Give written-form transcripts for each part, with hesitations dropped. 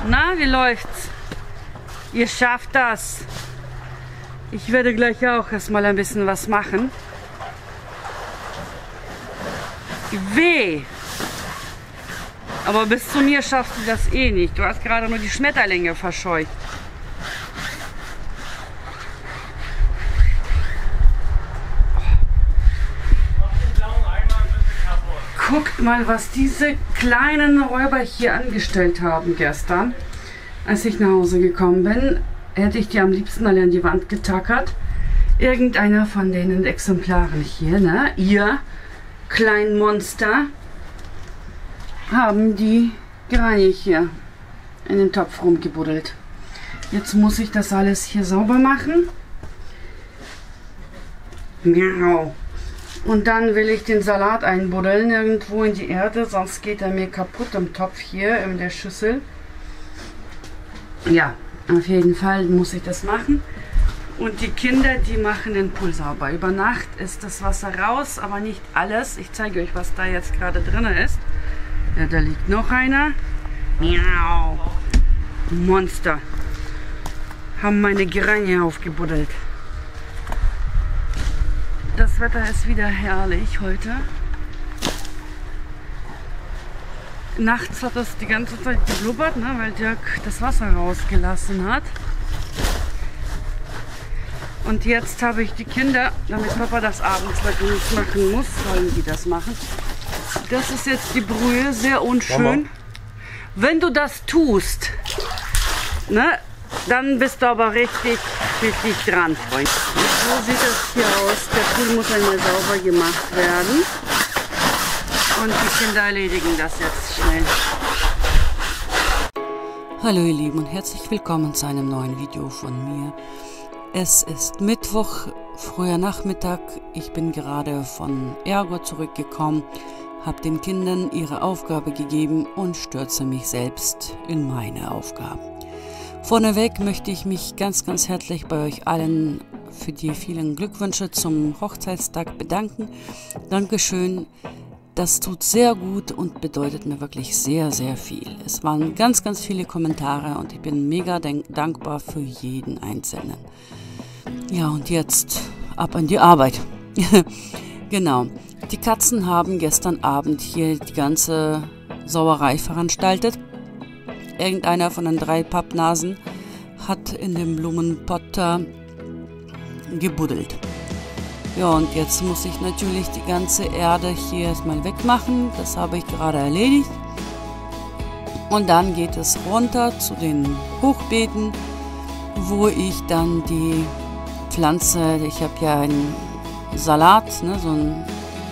Na, wie läuft's? Ihr schafft das. Ich werde gleich auch erstmal ein bisschen was machen. Weh! Aber bis zu mir schaffst du das eh nicht. Du hast gerade nur die Schmetterlinge verscheucht. Guckt mal, was diese kleinen Räuber hier angestellt haben gestern. Als ich nach Hause gekommen bin, hätte ich die am liebsten alle an die Wand getackert. Irgendeiner von den Exemplaren hier, ne? Ihr kleinen Monster, haben die Granny hier in den Topf rumgebuddelt. Jetzt muss ich das alles hier sauber machen. Miau. Und dann will ich den Salat einbuddeln irgendwo in die Erde, sonst geht er mir kaputt im Topf hier, in der Schüssel. Ja, auf jeden Fall muss ich das machen. Und die Kinder, die machen den Pool sauber. Über Nacht ist das Wasser raus, aber nicht alles. Ich zeige euch, was da jetzt gerade drin ist. Ja, da liegt noch einer. Miau. Monster. Haben meine Granny aufgebuddelt. Das Wetter ist wieder herrlich heute. Nachts hat es die ganze Zeit geblubbert, ne, weil Dirk das Wasser rausgelassen hat. Und jetzt habe ich die Kinder, damit Papa das abends nicht machen muss, sollen die das machen. Das ist jetzt die Brühe, sehr unschön. Mama. Wenn du das tust, ne, dann bist du aber richtig dran, Freund. So sieht es hier aus. Der Pool muss einmal sauber gemacht werden. Und die Kinder erledigen das jetzt schnell. Hallo ihr Lieben und herzlich willkommen zu einem neuen Video von mir. Es ist Mittwoch, früher Nachmittag. Ich bin gerade von Ergo zurückgekommen, habe den Kindern ihre Aufgabe gegeben und stürze mich selbst in meine Aufgaben. Vorneweg möchte ich mich ganz herzlich bei euch allen für die vielen Glückwünsche zum Hochzeitstag bedanken. Dankeschön. Das tut sehr gut und bedeutet mir wirklich sehr viel. Es waren ganz viele Kommentare und ich bin mega dankbar für jeden Einzelnen. Ja, und jetzt ab an die Arbeit. Genau. Die Katzen haben gestern Abend hier die ganze Sauerei veranstaltet. Irgendeiner von den 3 Pappnasen hat in dem Blumenpott gebuddelt. Ja, und jetzt muss ich natürlich die ganze Erde hier erstmal wegmachen. Das habe ich gerade erledigt. Und dann geht es runter zu den Hochbeeten, wo ich dann die Pflanze, ich habe ja einen Salat, ne, so ein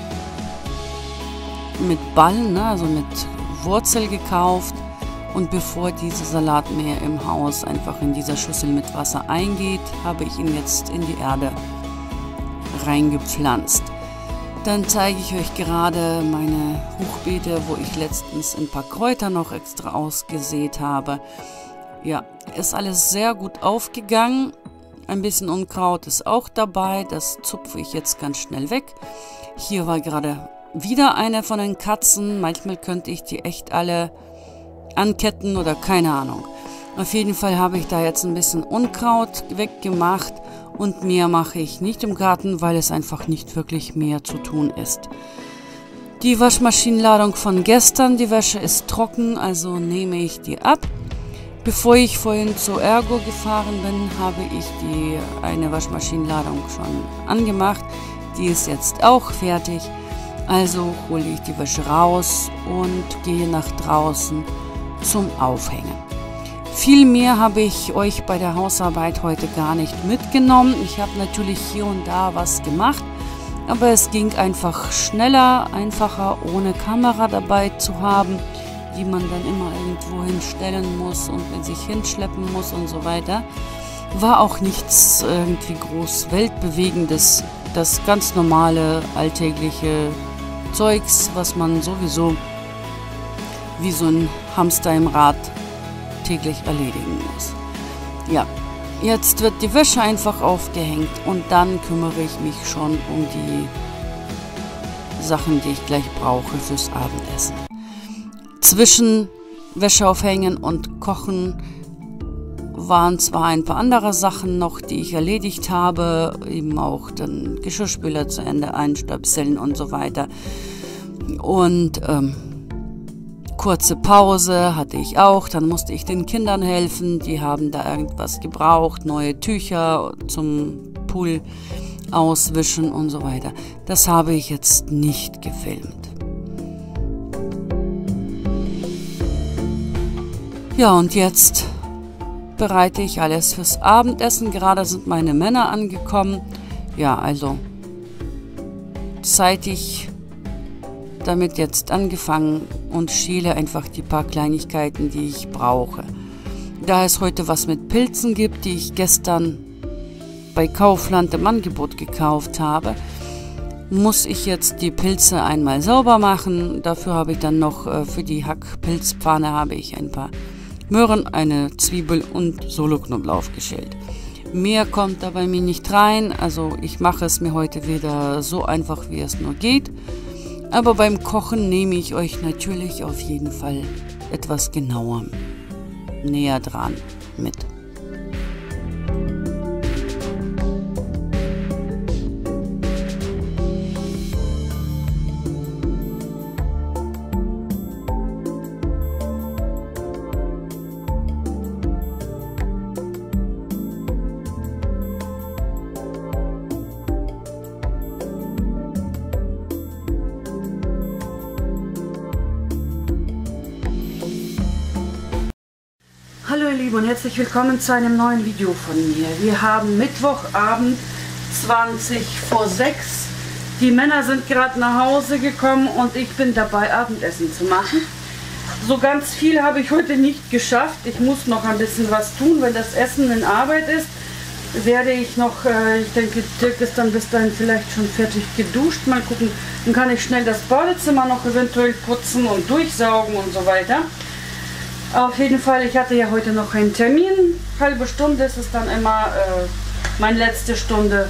mit Ball, ne, also mit Wurzel gekauft. Und bevor dieser Salat mehr im Haus einfach in dieser Schüssel mit Wasser eingeht, habe ich ihn jetzt in die Erde reingepflanzt. Dann zeige ich euch gerade meine Hochbeete, wo ich letztens ein paar Kräuter noch extra ausgesät habe. Ja, ist alles sehr gut aufgegangen. Ein bisschen Unkraut ist auch dabei, das zupfe ich jetzt ganz schnell weg. Hier war gerade wieder eine von den Katzen. Manchmal könnte ich die echt alle anketten oder keine Ahnung. Auf jeden Fall habe ich da jetzt ein bisschen Unkraut weggemacht und mehr mache ich nicht im Garten, weil es einfach nicht wirklich mehr zu tun ist. Die Waschmaschinenladung von gestern, die Wäsche ist trocken, also nehme ich die ab. Bevor ich vorhin zu Ergo gefahren bin, habe ich eine Waschmaschinenladung schon angemacht. Die ist jetzt auch fertig. Also hole ich die Wäsche raus und gehe nach draußen zum Aufhängen. Viel mehr habe ich euch bei der Hausarbeit heute gar nicht mitgenommen. Ich habe natürlich hier und da was gemacht, aber es ging einfach schneller, einfacher, ohne Kamera dabei zu haben, die man dann immer irgendwo hinstellen muss und mit sich hinschleppen muss und so weiter. War auch nichts irgendwie groß Weltbewegendes, das ganz normale, alltägliche Zeugs, was man sowieso wie so ein Hamster im Rad täglich erledigen muss. Ja, jetzt wird die Wäsche einfach aufgehängt und dann kümmere ich mich schon um die Sachen, die ich gleich brauche fürs Abendessen. Zwischen Wäsche aufhängen und kochen waren zwar ein paar andere Sachen noch, die ich erledigt habe, eben auch den Geschirrspüler zu Ende einstöpseln und so weiter. Und kurze Pause hatte ich auch, dann musste ich den Kindern helfen, die haben da irgendwas gebraucht, neue Tücher zum Pool auswischen und so weiter. Das habe ich jetzt nicht gefilmt. Ja, und jetzt bereite ich alles fürs Abendessen. Gerade sind meine Männer angekommen. Ja, also zeitig damit jetzt angefangen und schäle einfach die paar Kleinigkeiten, die ich brauche. Da es heute was mit Pilzen gibt, die ich gestern bei Kaufland im Angebot gekauft habe, muss ich jetzt die Pilze einmal sauber machen. Dafür habe ich dann noch für die Hackpilzpfanne habe ich ein paar Möhren, eine Zwiebel und Soloknoblauch geschält. Mehr kommt da bei mir nicht rein, also ich mache es mir heute wieder so einfach, wie es nur geht. Aber beim Kochen nehme ich euch natürlich auf jeden Fall etwas genauer näher dran mit. Hallo ihr Lieben und herzlich willkommen zu einem neuen Video von mir. Wir haben Mittwochabend 20 vor 6. Die Männer sind gerade nach Hause gekommen und ich bin dabei, Abendessen zu machen. So ganz viel habe ich heute nicht geschafft. Ich muss noch ein bisschen was tun. Wenn das Essen in Arbeit ist, werde ich noch, ich denke, Dirk ist dann bis dahin vielleicht schon fertig geduscht. Mal gucken, dann kann ich schnell das Badezimmer noch eventuell putzen und durchsaugen und so weiter. Auf jeden Fall, ich hatte ja heute noch einen Termin, halbe Stunde ist es dann immer meine letzte Stunde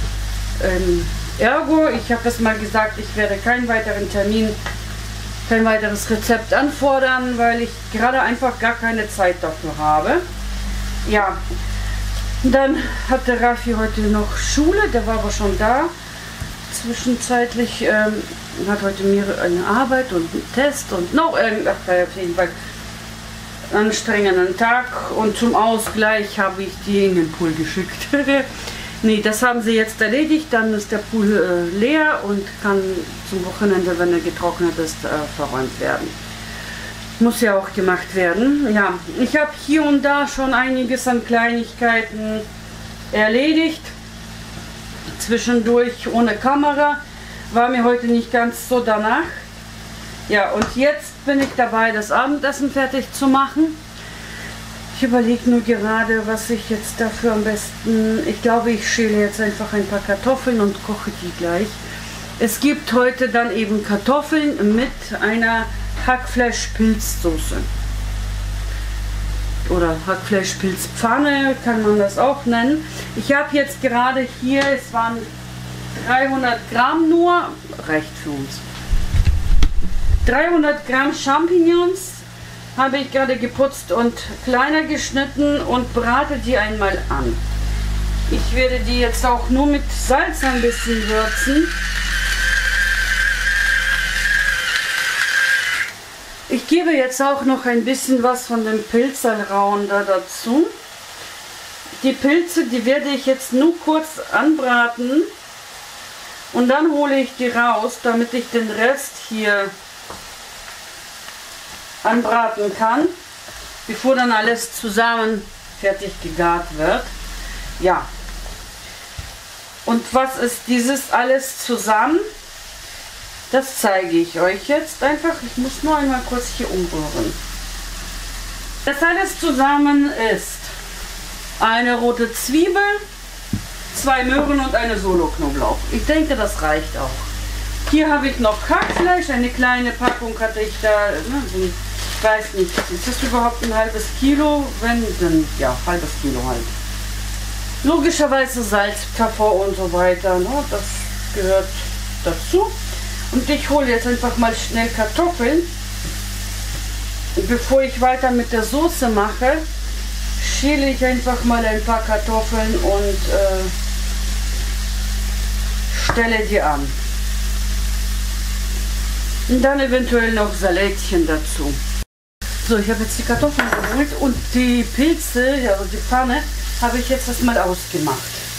Ergo. Ich habe es mal gesagt, ich werde keinen weiteren Termin, kein weiteres Rezept anfordern, weil ich gerade einfach gar keine Zeit dafür habe. Ja, dann hatte Raffi heute noch Schule, der war aber schon da. Zwischenzeitlich hat heute mir eine Arbeit und einen Test und noch irgendwas, auf jeden Fall anstrengenden Tag, und zum Ausgleich habe ich die in den Pool geschickt. Nee, das haben sie jetzt erledigt, dann ist der Pool leer und kann zum Wochenende, wenn er getrocknet ist, verräumt werden. Muss ja auch gemacht werden. Ja, ich habe hier und da schon einiges an Kleinigkeiten erledigt. Zwischendurch ohne Kamera, war mir heute nicht ganz so danach. Ja, und jetzt bin ich dabei, das Abendessen fertig zu machen. Ich überlege nur gerade, was ich jetzt dafür am besten... Ich glaube, ich schäle jetzt einfach ein paar Kartoffeln und koche die gleich. Es gibt heute dann eben Kartoffeln mit einer Hackfleisch-Pilzsoße. Oder Hackfleisch-Pilzpfanne kann man das auch nennen. Ich habe jetzt gerade hier, es waren 300 Gramm nur, reicht für uns. 300 Gramm Champignons habe ich gerade geputzt und kleiner geschnitten und brate die einmal an. Ich werde die jetzt auch nur mit Salz ein bisschen würzen. Ich gebe jetzt auch noch ein bisschen was von dem Pilzalraun da dazu. Die Pilze, die werde ich jetzt nur kurz anbraten und dann hole ich die raus, damit ich den Rest hier anbraten kann, bevor dann alles zusammen fertig gegart wird. Ja. Und was ist dieses alles zusammen? Das zeige ich euch jetzt einfach. Ich muss nur einmal kurz hier umrühren. Das alles zusammen ist eine rote Zwiebel, 2 Möhren und eine Soloknoblauch. Ich denke, das reicht auch. Hier habe ich noch Hackfleisch, eine kleine Packung hatte ich da, ich weiß nicht, ist das überhaupt ein halbes Kilo? Wenn, dann ja, halbes Kilo halt. Logischerweise Salz, Pfeffer und so weiter, ne? Das gehört dazu. Und ich hole jetzt einfach mal schnell Kartoffeln. bevor ich weiter mit der Soße mache, schäle ich einfach mal ein paar Kartoffeln und stelle die an. Und dann eventuell noch Salätchen dazu. So, ich habe jetzt die Kartoffeln geholt und die Pilze, also die Pfanne, habe ich jetzt erstmal ausgemacht.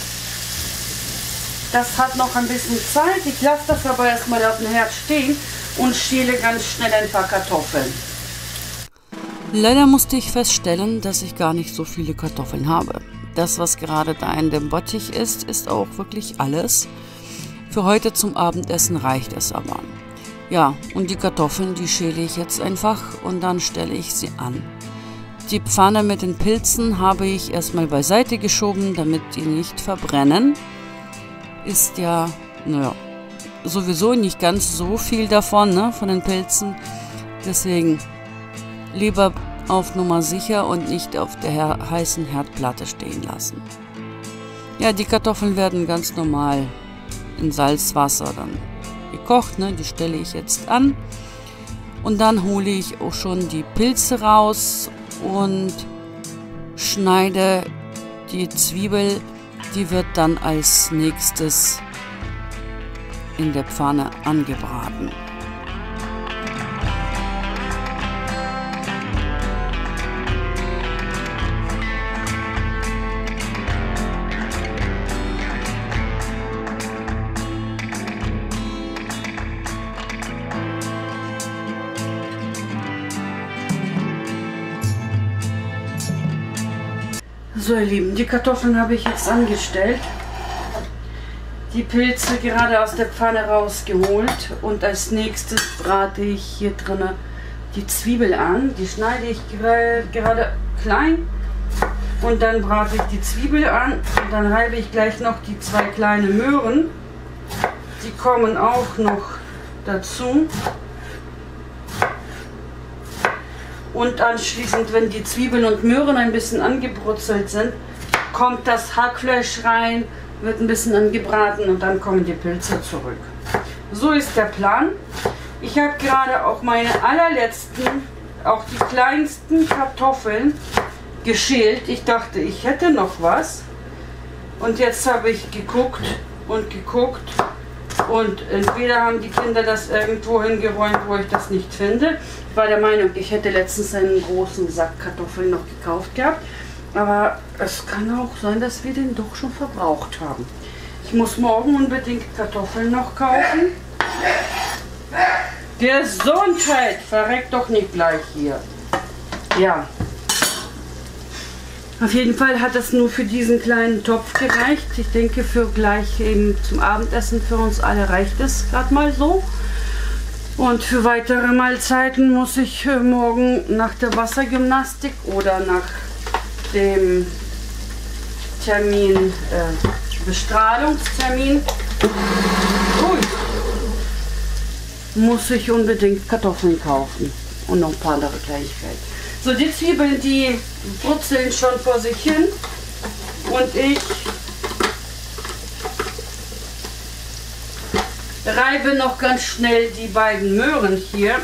Das hat noch ein bisschen Zeit. Ich lasse das aber erstmal auf dem Herd stehen und schäle ganz schnell ein paar Kartoffeln. Leider musste ich feststellen, dass ich gar nicht so viele Kartoffeln habe. Das, was gerade da in dem Bottich ist, ist auch wirklich alles. Für heute zum Abendessen reicht es aber. Ja, und die Kartoffeln, die schäle ich jetzt einfach und dann stelle ich sie an. Die Pfanne mit den Pilzen habe ich erstmal beiseite geschoben, damit die nicht verbrennen. Ist ja, naja, sowieso nicht ganz so viel davon, ne, von den Pilzen. Deswegen lieber auf Nummer sicher und nicht auf der heißen Herdplatte stehen lassen. Ja, die Kartoffeln werden ganz normal in Salzwasser dann gekocht, ne? Die stelle ich jetzt an. Und dann hole ich auch schon die Pilze raus und schneide die Zwiebel. Die wird dann als nächstes in der Pfanne angebraten. So ihr Lieben, die Kartoffeln habe ich jetzt angestellt, die Pilze gerade aus der Pfanne rausgeholt und als nächstes brate ich hier drinnen die Zwiebel an. Die schneide ich gerade klein und dann brate ich die Zwiebel an und dann reibe ich gleich noch die 2 kleinen Möhren. Die kommen auch noch dazu. Und anschließend, wenn die Zwiebeln und Möhren ein bisschen angebrutzelt sind, kommt das Hackfleisch rein, wird ein bisschen angebraten und dann kommen die Pilze zurück. So ist der Plan. Ich habe gerade auch meine allerletzten, auch die kleinsten Kartoffeln geschält. Ich dachte, ich hätte noch was. Und jetzt habe ich geguckt und geguckt. Und entweder haben die Kinder das irgendwo hingeräumt, wo ich das nicht finde. Ich war der Meinung, ich hätte letztens einen großen Sack Kartoffeln noch gekauft gehabt. Aber es kann auch sein, dass wir den doch schon verbraucht haben. Ich muss morgen unbedingt Kartoffeln noch kaufen. Gesundheit! Verreckt doch nicht gleich hier. Ja. Auf jeden Fall hat das nur für diesen kleinen Topf gereicht. Ich denke, für gleich eben zum Abendessen für uns alle reicht es gerade mal so. Und für weitere Mahlzeiten muss ich morgen nach der Wassergymnastik oder nach dem Termin, Bestrahlungstermin, muss ich unbedingt Kartoffeln kaufen und noch ein paar andere Kleinigkeiten. So, die Zwiebeln, die brutzeln schon vor sich hin und ich reibe noch ganz schnell die beiden Möhren hier.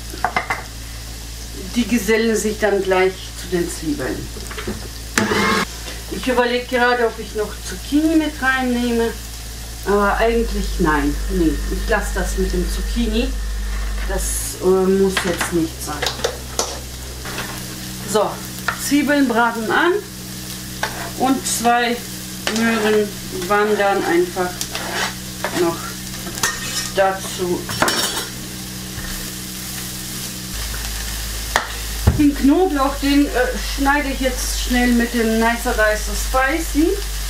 Die gesellen sich dann gleich zu den Zwiebeln. Ich überlege gerade, ob ich noch Zucchini mit reinnehme, aber eigentlich nein. Nee, ich lasse das mit dem Zucchini. Das muss jetzt nicht sein. So, Zwiebeln braten an und 2 Möhren wandern einfach noch dazu. Den Knoblauch, den schneide ich jetzt schnell mit dem Nicer Dicer Spicy.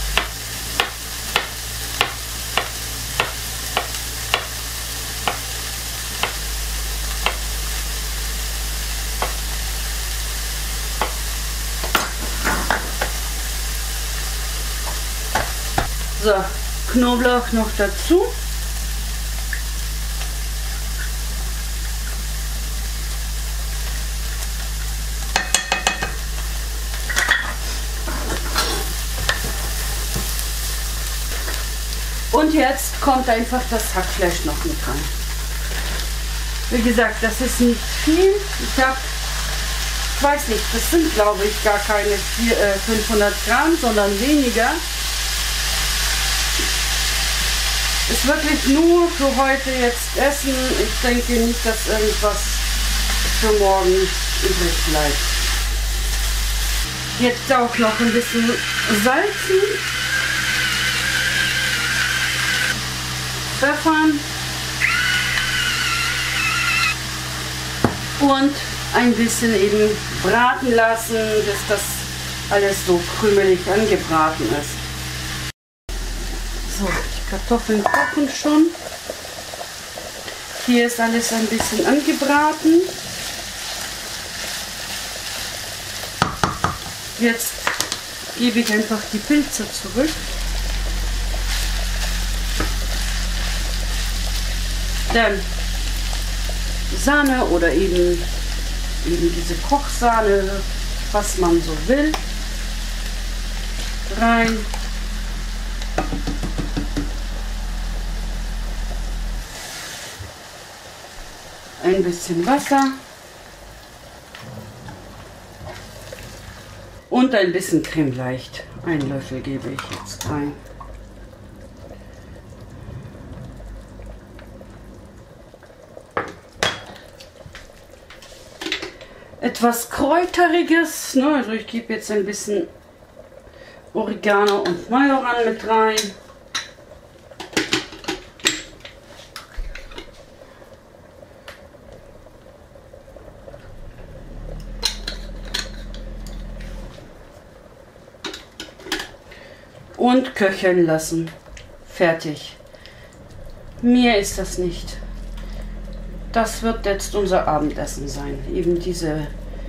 So, Knoblauch noch dazu. Und jetzt kommt einfach das Hackfleisch noch mit rein. Wie gesagt, das ist nicht viel. Ich habe Ich weiß nicht, das sind glaube ich gar keine 500 Gramm, sondern weniger. Ist wirklich nur für heute jetzt Essen. Ich denke nicht, dass irgendwas für morgen übrig bleibt. Jetzt auch noch ein bisschen salzen, pfeffern und ein bisschen eben braten lassen, bis das alles so krümelig angebraten ist. So, die Kartoffeln kochen schon. Hier ist alles ein bisschen angebraten. Jetzt gebe ich einfach die Pilze zurück. Dann Sahne oder eben diese Kochsahne, was man so will, rein. Ein bisschen Wasser. Und ein bisschen Creme leicht. Einen Löffel gebe ich jetzt rein. Etwas Kräuteriges. Ne? Also ich gebe jetzt ein bisschen Oregano und Majoran mit rein. Und köcheln lassen. Fertig. Mehr ist das nicht. Das wird jetzt unser Abendessen sein. Eben diese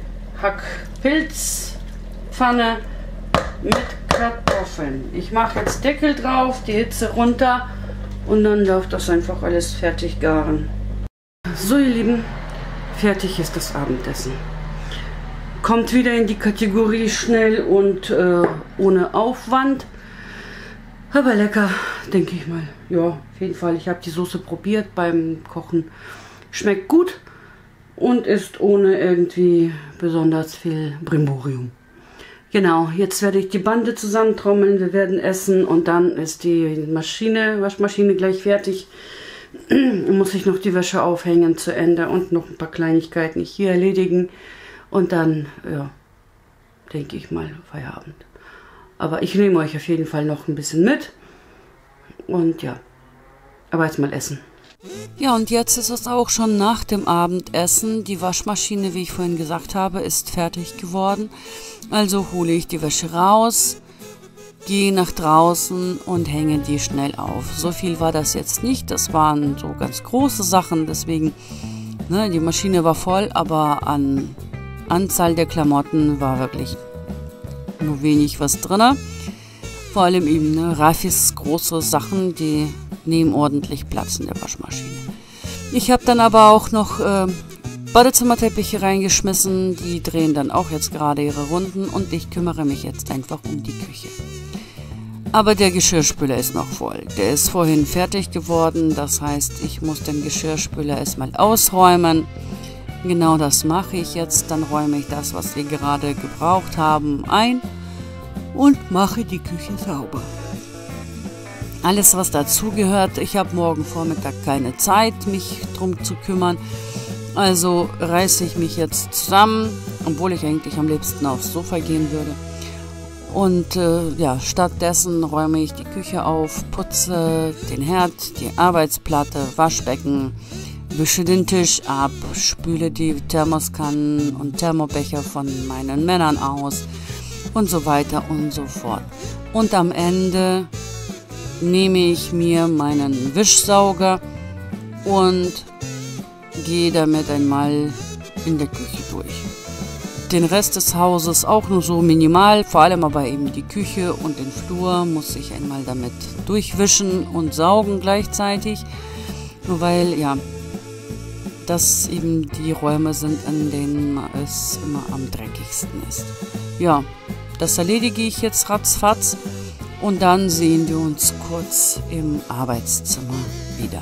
Hackpilzpfanne mit Kartoffeln. Ich mache jetzt Deckel drauf, die Hitze runter und dann läuft das einfach alles fertig garen. So ihr Lieben, fertig ist das Abendessen. Kommt wieder in die Kategorie schnell und ohne Aufwand. Aber lecker, denke ich mal. Ja, auf jeden Fall. Ich habe die Soße probiert beim Kochen. Schmeckt gut und ist ohne irgendwie besonders viel Brimborium. Genau, jetzt werde ich die Bande zusammentrommeln. Wir werden essen und dann ist die Waschmaschine gleich fertig. Muss ich noch die Wäsche aufhängen zu Ende und noch ein paar Kleinigkeiten hier erledigen. Und dann, ja, denke ich mal, Feierabend. Aber ich nehme euch auf jeden Fall noch ein bisschen mit. Und ja, aber jetzt mal essen. Ja, und jetzt ist es auch schon nach dem Abendessen. Die Waschmaschine, wie ich vorhin gesagt habe, ist fertig geworden. Also hole ich die Wäsche raus, gehe nach draußen und hänge die schnell auf. So viel war das jetzt nicht. Das waren so ganz große Sachen. Deswegen, ne, die Maschine war voll, aber an Anzahl der Klamotten war wirklich nur wenig was drin. Vor allem eben, ne, Rafis große Sachen, die nehmen ordentlich Platz in der Waschmaschine. Ich habe dann aber auch noch Badezimmerteppiche reingeschmissen. Die drehen dann auch jetzt gerade ihre Runden und ich kümmere mich jetzt einfach um die Küche. Aber der Geschirrspüler ist noch voll. Der ist vorhin fertig geworden. Das heißt, ich muss den Geschirrspüler erstmal ausräumen. Genau das mache ich jetzt. Dann räume ich das, was wir gerade gebraucht haben, ein und mache die Küche sauber. Alles, was dazugehört. Ich habe morgen Vormittag keine Zeit, mich drum zu kümmern. Also reiße ich mich jetzt zusammen, obwohl ich eigentlich am liebsten aufs Sofa gehen würde. Und ja, stattdessen räume ich die Küche auf, putze den Herd, die Arbeitsplatte, Waschbecken, wische den Tisch ab, spüle die Thermoskannen und Thermobecher von meinen Männern aus und so weiter und so fort. Und am Ende nehme ich mir meinen Wischsauger und gehe damit einmal in der Küche durch. Den Rest des Hauses auch nur so minimal, vor allem aber eben die Küche und den Flur muss ich einmal damit durchwischen und saugen gleichzeitig, nur weil ja, das eben die Räume sind, in denen es immer am dreckigsten ist. Ja, das erledige ich jetzt ratzfatz und dann sehen wir uns kurz im Arbeitszimmer wieder.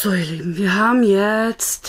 So, ihr Lieben, wir haben jetzt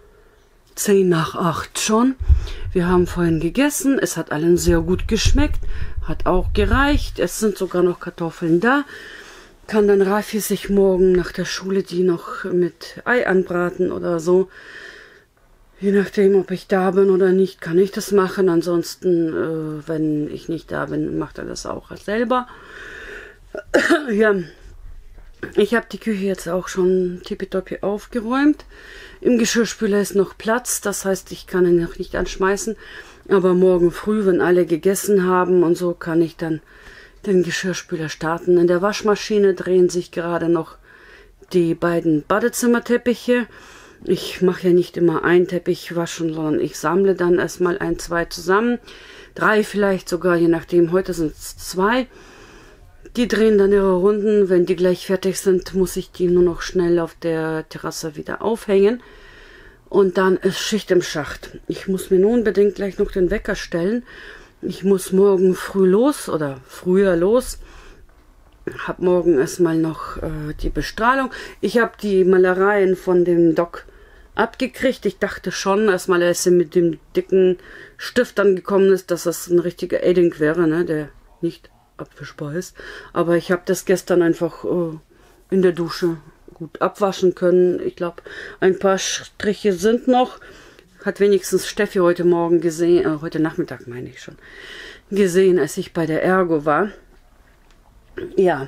7:50 schon. Wir haben vorhin gegessen. Es hat allen sehr gut geschmeckt. Hat auch gereicht. Es sind sogar noch Kartoffeln da. Kann dann Rafi sich morgen nach der Schule die noch mit Ei anbraten oder so. Je nachdem, ob ich da bin oder nicht, kann ich das machen. Ansonsten, wenn ich nicht da bin, macht er das auch selber. Ja, ich habe die Küche jetzt auch schon tippitoppi aufgeräumt. Im Geschirrspüler ist noch Platz, das heißt, ich kann ihn noch nicht anschmeißen. Aber morgen früh, wenn alle gegessen haben und so, kann ich dann den Geschirrspüler starten. In der Waschmaschine drehen sich gerade noch die beiden Badezimmerteppiche. Ich mache ja nicht immer einen Teppich waschen, sondern ich sammle dann erstmal 1, 2 zusammen. 3 vielleicht sogar, je nachdem. Heute sind es 2. Die drehen dann ihre Runden. Wenn die gleich fertig sind, muss ich die nur noch schnell auf der Terrasse wieder aufhängen. Und dann ist Schicht im Schacht. Ich muss mir nun unbedingt gleich noch den Wecker stellen. Ich muss morgen früh los oder früher los. Hab morgen erstmal noch die Bestrahlung. Ich habe die Malereien von dem Doc abgekriegt. Ich dachte schon, erstmal als er mit dem dicken Stift dann gekommen ist, dass das ein richtiger Edding wäre, ne, der nicht abwischbar ist. Aber ich habe das gestern einfach in der Dusche gut abwaschen können. Ich glaube, ein paar Striche sind noch. Hat wenigstens Steffi heute Morgen gesehen, heute Nachmittag meine ich schon, gesehen, als ich bei der Ergo war. Ja,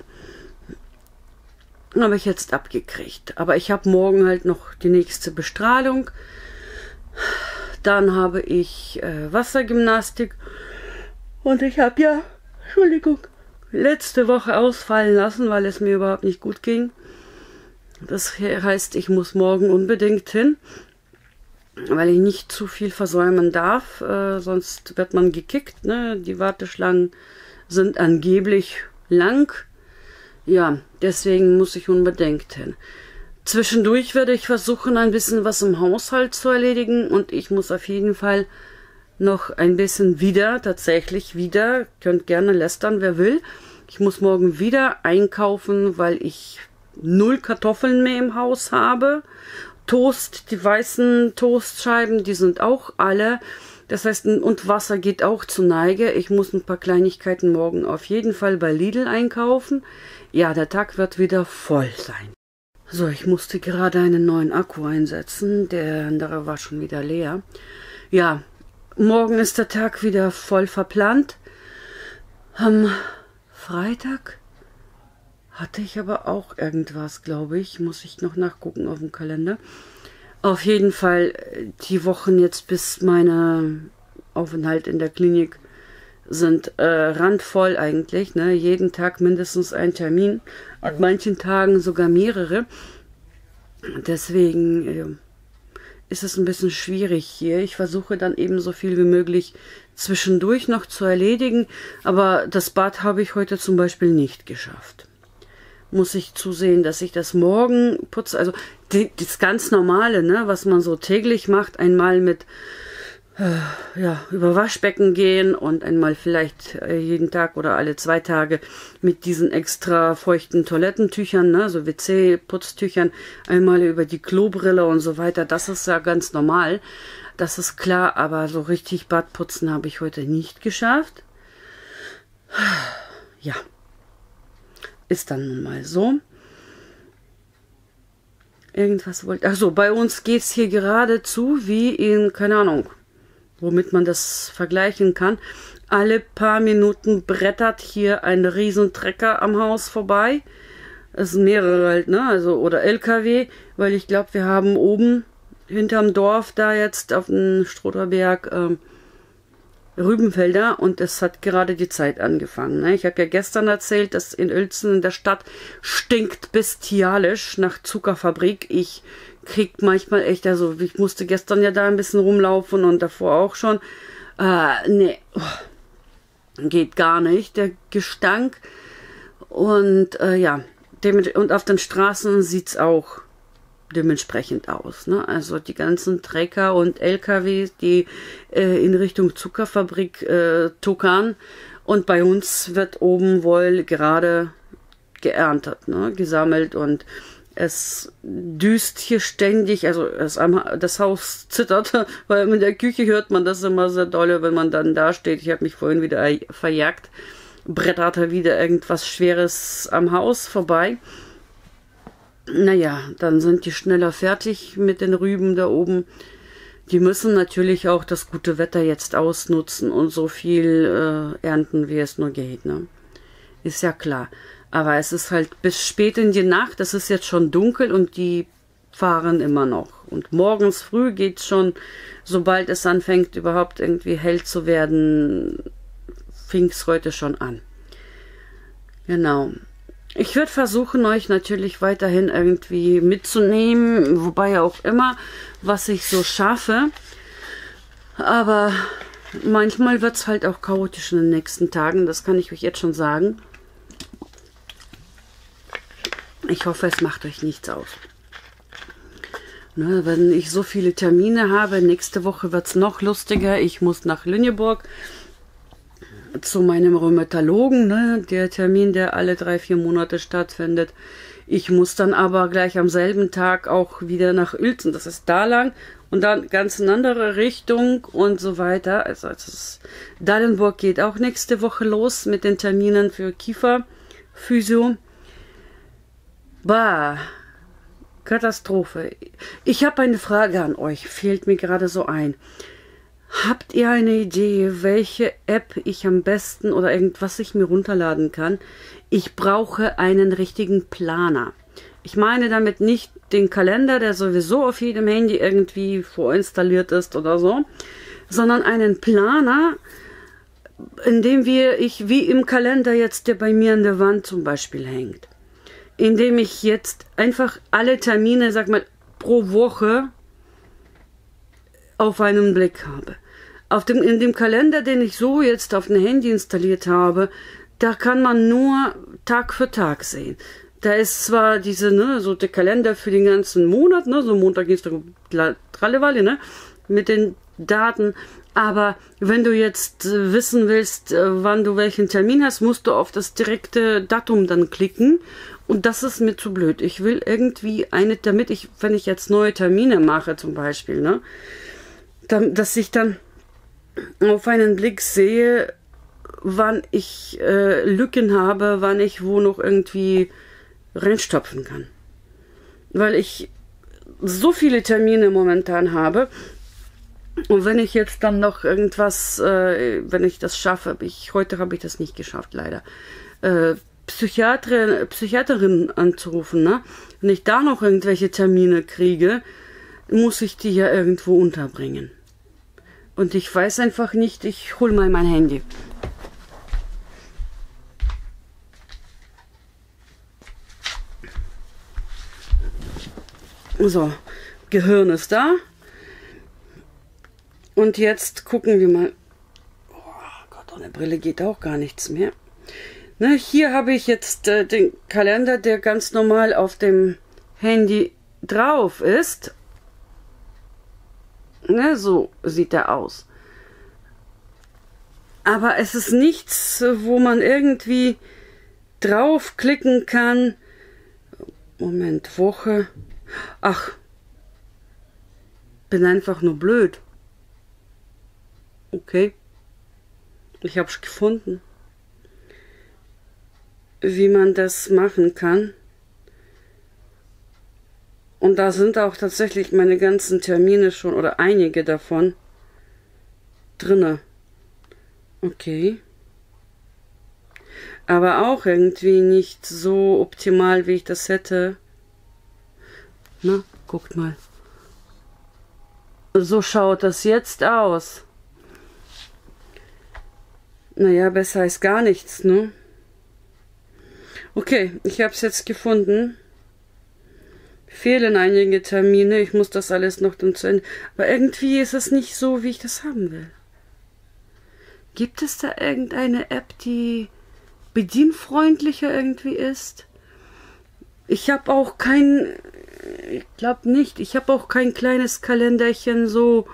habe ich jetzt abgekriegt. Aber ich habe morgen halt noch die nächste Bestrahlung. Dann habe ich Wassergymnastik. Und ich habe ja, Entschuldigung, letzte Woche ausfallen lassen, weil es mir überhaupt nicht gut ging. Das heißt, ich muss morgen unbedingt hin, weil ich nicht zu viel versäumen darf. Sonst wird man gekickt, ne? Die Warteschlangen sind angeblich lang. Ja, deswegen muss ich unbedingt hin. Zwischendurch werde ich versuchen, ein bisschen was im Haushalt zu erledigen. Und ich muss auf jeden Fall noch ein bisschen tatsächlich wieder, könnt gerne lästern, wer will. Ich muss morgen wieder einkaufen, weil ich 0 Kartoffeln mehr im Haus habe. Toast, die weißen Toastscheiben, die sind auch alle. Das heißt, und Wasser geht auch zu Neige. Ich muss ein paar Kleinigkeiten morgen auf jeden Fall bei Lidl einkaufen. Ja, der Tag wird wieder voll sein. So, ich musste gerade einen neuen Akku einsetzen. Der andere war schon wieder leer. Ja, morgen ist der Tag wieder voll verplant. Am Freitag hatte ich aber auch irgendwas, glaube ich. Muss ich noch nachgucken auf dem Kalender. Auf jeden Fall die Wochen jetzt bis meine Aufenthalt in der Klinik sind randvoll eigentlich. Ne? Jeden Tag mindestens ein Termin. An manchen Tagen sogar mehrere. Deswegen ist es ein bisschen schwierig hier. Ich versuche dann eben so viel wie möglich zwischendurch noch zu erledigen. Aber das Bad habe ich heute zum Beispiel nicht geschafft. Muss ich zusehen, dass ich das morgen putze. Also das ganz Normale, ne, was man so täglich macht. Einmal mit über Waschbecken gehen und einmal vielleicht jeden Tag oder alle 2 Tage mit diesen extra feuchten Toilettentüchern, ne, so WC-Putztüchern, einmal über die Klobrille und so weiter. Das ist ja ganz normal. Das ist klar, aber so richtig Badputzen habe ich heute nicht geschafft. Ja. Ist dann nun mal so. Irgendwas wollte... Ach so, bei uns geht es hier geradezu wie in, keine Ahnung, womit man das vergleichen kann. Alle paar Minuten brettert hier ein Riesentrecker am Haus vorbei. Es sind mehrere halt, ne? Also, oder LKW, weil ich glaube, wir haben oben hinterm Dorf da jetzt auf dem Stroderberg Rübenfelder und es hat gerade die Zeit angefangen. Ne? Ich habe ja gestern erzählt, dass in Uelzen in der Stadt stinkt bestialisch nach Zuckerfabrik. Ich krieg manchmal echt, also ich musste gestern ja da ein bisschen rumlaufen und davor auch schon. Nee, geht gar nicht, der Gestank. Und ja, und auf den Straßen sieht's auch dementsprechend aus. Ne? Also die ganzen Trecker und LKWs, die in Richtung Zuckerfabrik tuckern. Und bei uns wird oben wohl gerade geerntet, ne? Gesammelt und Es düst hier ständig, also das Haus zittert, weil in der Küche hört man das immer sehr dolle, wenn man dann da steht. Ich habe mich vorhin wieder verjagt, bretterte wieder irgendwas Schweres am Haus vorbei. Naja, dann sind die schneller fertig mit den Rüben da oben. Die müssen natürlich auch das gute Wetter jetzt ausnutzen und so viel ernten, wie es nur geht, ne? Ist ja klar. Aber es ist halt bis spät in die Nacht, es ist jetzt schon dunkel und die fahren immer noch. Und morgens früh geht's schon, sobald es anfängt überhaupt irgendwie hell zu werden, fing's heute schon an. Genau. Ich werde versuchen, euch natürlich weiterhin irgendwie mitzunehmen, wobei auch immer, was ich so schaffe. Aber manchmal wird's halt auch chaotisch in den nächsten Tagen, das kann ich euch jetzt schon sagen. Ich hoffe, es macht euch nichts aus. Ne, wenn ich so viele Termine habe, nächste Woche wird es noch lustiger. Ich muss nach Lüneburg zu meinem Rheumatologen, ne, der Termin, der alle 3-4 Monate stattfindet. Ich muss dann aber gleich am selben Tag auch wieder nach Uelzen, das ist da lang, und dann ganz in andere Richtung und so weiter. Also Dallenburg geht auch nächste Woche los mit den Terminen für Kieferphysio. Bah, Katastrophe. Ich habe eine Frage an euch, fällt mir gerade so ein. Habt ihr eine Idee, welche App ich am besten oder irgendwas ich mir runterladen kann? Ich brauche einen richtigen Planer. Ich meine damit nicht den Kalender, der sowieso auf jedem Handy irgendwie vorinstalliert ist oder so, sondern einen Planer, in dem ich wie im Kalender jetzt, der bei mir an der Wand zum Beispiel hängt, indem ich jetzt einfach alle Termine, sag mal, pro Woche auf einen Blick habe. In dem Kalender, den ich so jetzt auf dem Handy installiert habe, da kann man nur Tag für Tag sehen. Da ist zwar so der Kalender für den ganzen Monat, ne, so Montag, Dienstag, Trallewalle, ne, mit den Daten, aber wenn du jetzt wissen willst, wann du welchen Termin hast, musst du auf das direkte Datum dann klicken. Und das ist mir zu blöd. Ich will irgendwie wenn ich jetzt neue Termine mache zum Beispiel, ne, dass ich dann auf einen Blick sehe, wann ich Lücken habe, wann ich wo noch irgendwie reinstopfen kann. Weil ich so viele Termine momentan habe. Und wenn ich jetzt dann noch irgendwas, wenn ich das schaffe, heute habe ich das nicht geschafft, leider, Psychiaterin anzurufen, ne? Wenn ich da noch irgendwelche Termine kriege, muss ich die ja irgendwo unterbringen. Und ich weiß einfach nicht, ich hole mal mein Handy. So, Gehirn ist da. Und jetzt gucken wir mal. Oh Gott, ohne Brille geht auch gar nichts mehr. Ne, hier habe ich jetzt den Kalender, der ganz normal auf dem Handy drauf ist. Ne, so sieht er aus. Aber es ist nichts, wo man irgendwie draufklicken kann. Moment, Woche. Ach, bin einfach nur blöd. Okay, ich habe es gefunden, wie man das machen kann. Und da sind auch tatsächlich meine ganzen Termine schon, oder einige davon, drinne. Okay. Aber auch irgendwie nicht so optimal, wie ich das hätte. Na, guckt mal. So schaut das jetzt aus. Naja, besser ist gar nichts, ne? Okay, ich habe es jetzt gefunden. Fehlen einige Termine, ich muss das alles noch dann zu Ende. Aber irgendwie ist es nicht so, wie ich das haben will. Gibt es da irgendeine App, die bedienfreundlicher irgendwie ist? Ich habe auch ich glaube nicht, ich habe auch kein kleines Kalenderchen so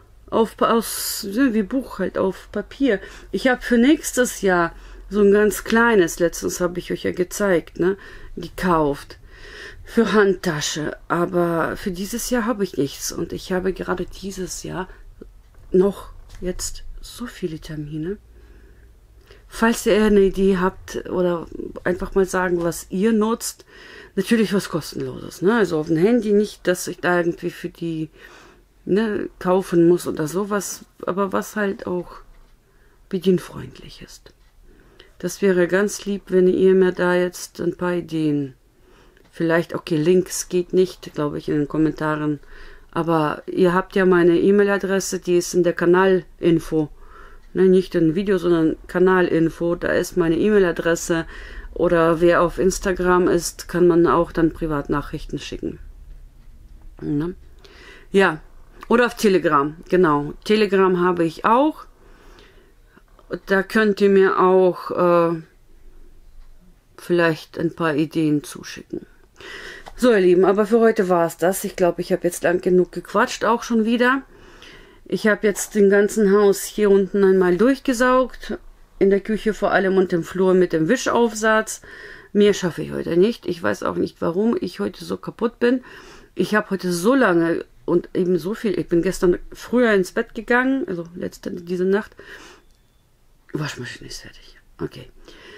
wie Buch halt auf Papier. Ich habe für nächstes Jahr so ein ganz kleines, letztens habe ich euch ja gezeigt, ne, gekauft. für Handtasche. Aber für dieses Jahr habe ich nichts. Und ich habe gerade dieses Jahr noch jetzt so viele Termine. Falls ihr eine Idee habt oder einfach mal sagen, was ihr nutzt, natürlich was Kostenloses. Ne? Also auf dem Handy nicht, dass ich da irgendwie für die kaufen muss oder sowas, aber was halt auch bedienfreundlich ist. Das wäre ganz lieb, wenn ihr mir da jetzt ein paar Ideen, vielleicht, okay, Links geht nicht, glaube ich, in den Kommentaren, aber ihr habt ja meine E-Mail-Adresse, die ist in der Kanalinfo. Ne, nicht in Video, sondern Kanalinfo, da ist meine E-Mail-Adresse, oder wer auf Instagram ist, kann man auch dann Privatnachrichten schicken. Ne? Ja, oder auf Telegram, genau. Telegram habe ich auch. Da könnt ihr mir auch vielleicht ein paar Ideen zuschicken. So, ihr Lieben, aber für heute war es das. Ich glaube, ich habe jetzt lang genug gequatscht, auch schon wieder. Ich habe jetzt den ganzen Haus hier unten einmal durchgesaugt. In der Küche vor allem und im Flur mit dem Wischaufsatz. Mehr schaffe ich heute nicht. Ich weiß auch nicht, warum ich heute so kaputt bin. Ich habe heute so lange und eben so viel. Ich bin gestern früher ins Bett gegangen, also diese Nacht. Waschmaschine ist fertig. Okay.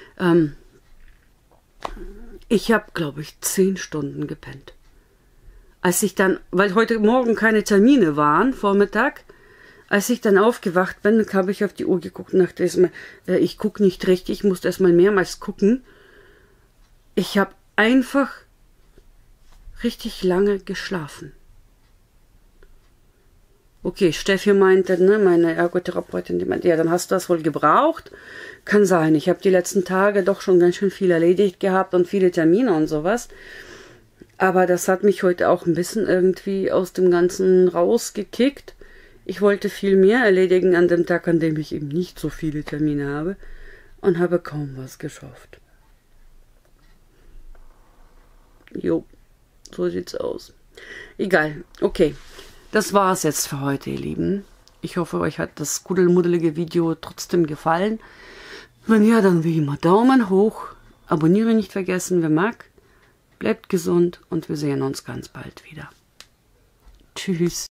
Ich habe, glaube ich, 10 Stunden gepennt. Als ich dann, weil heute Morgen keine Termine waren, Vormittag, als ich dann aufgewacht bin, habe ich auf die Uhr geguckt und dachte erstmal, ich gucke nicht richtig, ich musste erstmal mehrmals gucken. Ich habe einfach richtig lange geschlafen. Okay, Steffi meinte, ne, meine Ergotherapeutin, die meinte, ja, dann hast du das wohl gebraucht. Kann sein, ich habe die letzten Tage doch schon ganz schön viel erledigt gehabt und viele Termine und sowas. Aber das hat mich heute auch ein bisschen irgendwie aus dem Ganzen rausgekickt. Ich wollte viel mehr erledigen an dem Tag, an dem ich eben nicht so viele Termine habe und habe kaum was geschafft. Jo, so sieht's aus. Egal, okay. Das war's jetzt für heute, ihr Lieben. Ich hoffe, euch hat das kuddelmuddelige Video trotzdem gefallen. Wenn ja, dann wie immer Daumen hoch, abonnieren nicht vergessen, wer mag. Bleibt gesund und wir sehen uns ganz bald wieder. Tschüss.